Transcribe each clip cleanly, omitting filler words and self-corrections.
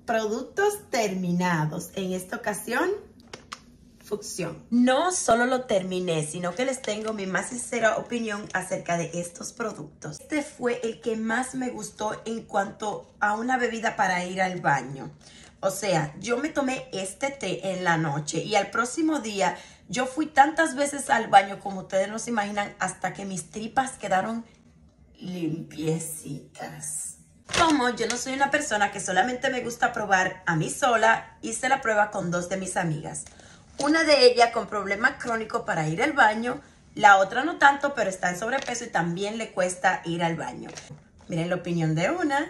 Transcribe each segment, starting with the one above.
Productos terminados. En esta ocasión, Fucción. No solo lo terminé, sino que les tengo mi más sincera opinión acerca de estos productos. Este fue el que más me gustó en cuanto a una bebida para ir al baño. O sea, yo me tomé este té en la noche y al próximo día yo fui tantas veces al baño como ustedes no se imaginan, hasta que mis tripas quedaron limpiecitas. Como yo no soy una persona que solamente me gusta probar a mí sola, hice la prueba con dos de mis amigas. Una de ellas con problema crónico para ir al baño, la otra no tanto, pero está en sobrepeso y también le cuesta ir al baño. Miren la opinión de una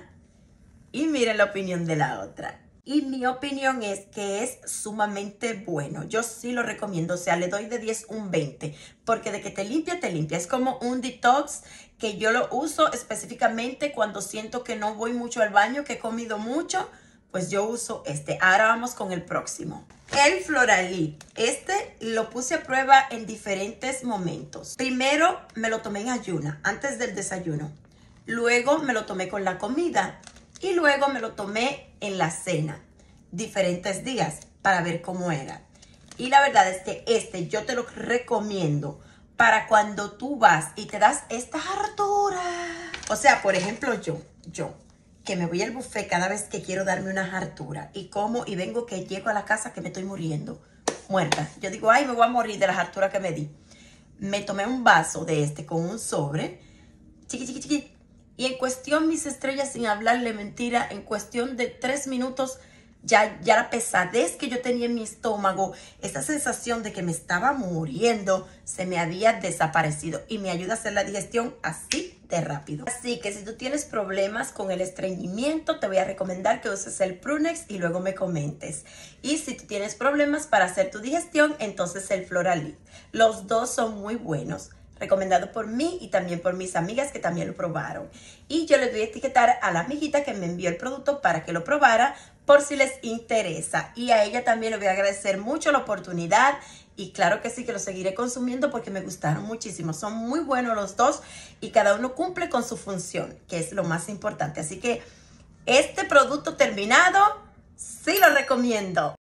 y miren la opinión de la otra. Y mi opinión es que es sumamente bueno. Yo sí lo recomiendo, o sea, le doy de 10 un 20. Porque de que te limpia, te limpia. Es como un detox que yo lo uso específicamente cuando siento que no voy mucho al baño, que he comido mucho. Pues yo uso este. Ahora vamos con el próximo. El Floralip. Este lo puse a prueba en diferentes momentos. Primero me lo tomé en ayuna, antes del desayuno. Luego me lo tomé con la comida. Y luego me lo tomé en la cena, diferentes días, para ver cómo era. Y la verdad es que este yo te lo recomiendo para cuando tú vas y te das esta hartura. O sea, por ejemplo, yo, que me voy al buffet cada vez que quiero darme una hartura. Y como, y vengo que llego a la casa que me estoy muriendo, muerta. Yo digo, ay, me voy a morir de la hartura que me di. Me tomé un vaso de este con un sobre, chiqui. Y en cuestión, mis estrellas, sin hablarle mentira, en cuestión de 3 minutos, ya la pesadez que yo tenía en mi estómago, esa sensación de que me estaba muriendo, se me había desaparecido. Y me ayuda a hacer la digestión así de rápido. Así que si tú tienes problemas con el estreñimiento, te voy a recomendar que uses el Prunex y luego me comentes. Y si tú tienes problemas para hacer tu digestión, entonces el Floralip. Los dos son muy buenos. Recomendado por mí y también por mis amigas que también lo probaron. Y yo les voy a etiquetar a la amiguita que me envió el producto para que lo probara por si les interesa. Y a ella también le voy a agradecer mucho la oportunidad. Y claro que sí, que lo seguiré consumiendo porque me gustaron muchísimo. Son muy buenos los dos y cada uno cumple con su función, que es lo más importante. Así que este producto terminado, sí lo recomiendo.